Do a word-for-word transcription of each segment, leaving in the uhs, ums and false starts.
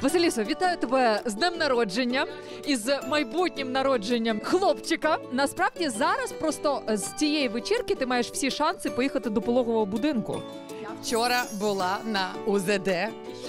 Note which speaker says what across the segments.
Speaker 1: Василісо, вітаю тебе з днем народження і з майбутнім народженням хлопчика. Насправді зараз просто з цієї вечірки ти маєш всі шанси поїхати до пологового будинку.
Speaker 2: Вчора була на У З Д,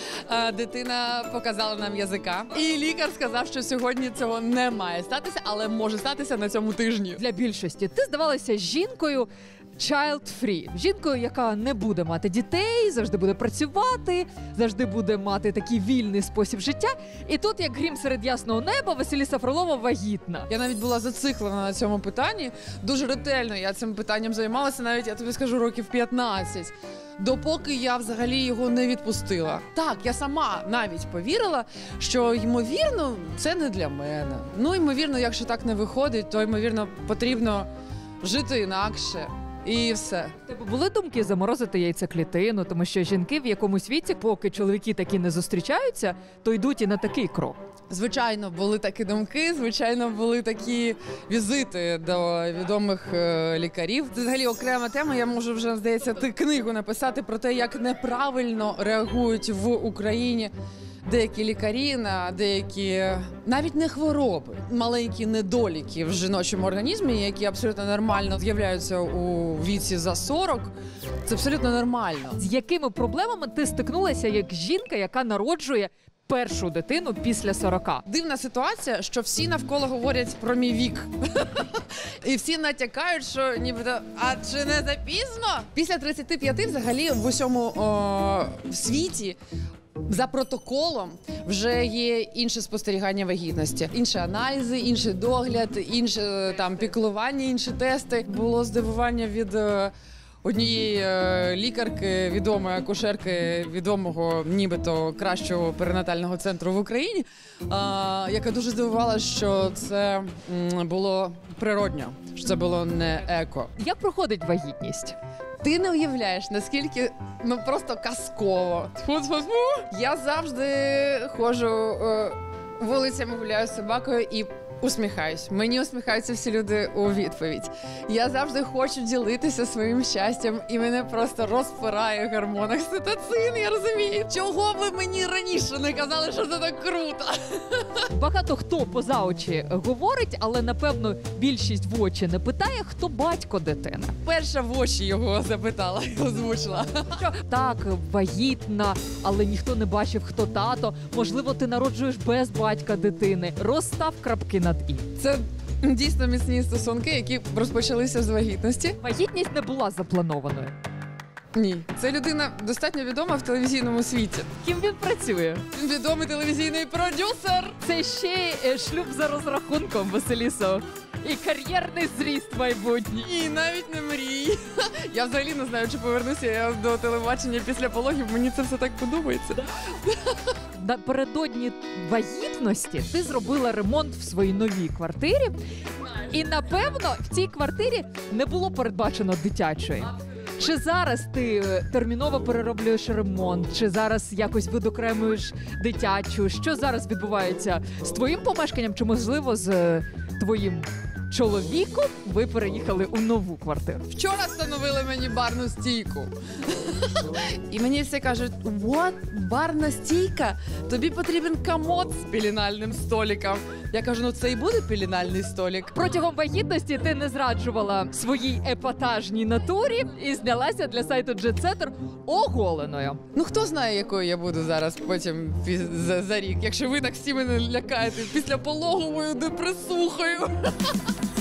Speaker 2: дитина показала нам язика, і лікар сказав, що сьогодні цього не має статися, але може статися на цьому тижні.
Speaker 1: Для більшості ти здавалася жінкою child-free, жінкою, яка не буде мати дітей, завжди буде працювати, завжди буде мати такий вільний спосіб життя. І тут, як грім серед ясного неба, Василіса Фролова вагітна.
Speaker 2: Я навіть була зациклена на цьому питанні, дуже ретельно я цим питанням займалася, навіть, я тобі скажу, років п'ятнадцять. Допоки я взагалі його не відпустила. Так, я сама навіть повірила, що, ймовірно, це не для мене. Ну, ймовірно, якщо так не виходить, то, ймовірно, потрібно жити інакше. І все.
Speaker 1: У тебе були думки заморозити яйцеклітину, тому що жінки в якомусь віці, поки чоловіки такі не зустрічаються, то йдуть і на такий крок.
Speaker 2: Звичайно, були такі думки, звичайно, були такі візити до відомих е, лікарів. Це взагалі окрема тема, я можу вже, здається, ти книгу написати про те, як неправильно реагують в Україні деякі лікарі на деякі, навіть не хвороби, маленькі недоліки в жіночому організмі, які абсолютно нормально з'являються у віці за сорок. Це абсолютно нормально.
Speaker 1: З якими проблемами ти стикнулася як жінка, яка народжує першу дитину після сорока?
Speaker 2: Дивна ситуація, що всі навколо говорять про мій вік. І всі натякають, що нібито, а чи не запізно? Після тридцяти п'яти взагалі в усьому о, в світі за протоколом вже є інше спостерігання вагітності, інші аналізи, інший догляд, інше там піклування, інші тести. Було здивування від е, однієї е, лікарки, відомої акушерки, відомого нібито кращого перинатального центру в Україні, е, яка дуже здивувалася, що це м, було природньо, що це було не еко.
Speaker 1: Як проходить вагітність?
Speaker 2: Ти не уявляєш, наскільки, ну, просто казково. Тьфу-тьфу-тьфу. Я завжди ходжу е, вулицями, гуляю з собакою і усміхаюсь. Мені усміхаються всі люди у відповідь. Я завжди хочу ділитися своїм щастям, і мене просто розпирає в гормонах окситоцин, я розумію. Чого ви мені раніше не казали, що це так круто?
Speaker 1: Багато хто поза очі говорить, але, напевно, більшість в очі не питає, хто батько дитини.
Speaker 2: Перша в очі його запитала і озвучила.
Speaker 1: Що так, вагітна, але ніхто не бачив, хто тато. Можливо, ти народжуєш без батька дитини. Розстав крапки над «і».
Speaker 2: Це дійсно міцні стосунки, які розпочалися з вагітності.
Speaker 1: Вагітність не була запланованою.
Speaker 2: Ні. Це людина достатньо відома в телевізійному світі.
Speaker 1: Ким він працює?
Speaker 2: Він відомий телевізійний продюсер.
Speaker 1: Це ще й шлюб за розрахунком, Василісо. І кар'єрний зріст майбутній.
Speaker 2: І навіть не мрій. Я взагалі не знаю, чи повернуся я до телебачення після пологів. Мені це все так подобається.
Speaker 1: Напередодні вагітності ти зробила ремонт в своїй новій квартирі. І, напевно, в цій квартирі не було передбачено дитячої. Чи зараз ти терміново перероблюєш ремонт, чи зараз якось видокремуєш дитячу? Що зараз відбувається з твоїм помешканням, чи, можливо, з твоїм чоловіком ви переїхали у нову квартиру?
Speaker 2: Вчора встановили мені барну стійку. І мені всі кажуть, what? Барна стійка? Тобі потрібен комод з пеленальним столиком. Я кажу, ну це і буде пеленальний столик.
Speaker 1: Протягом вагітності ти не зраджувала своїй епатажній натурі і знялася для сайту Jet Setter оголеною.
Speaker 2: Ну хто знає, якою я буду зараз потім за, за рік, якщо ви так всі мене лякаєте після пологовою депресухою.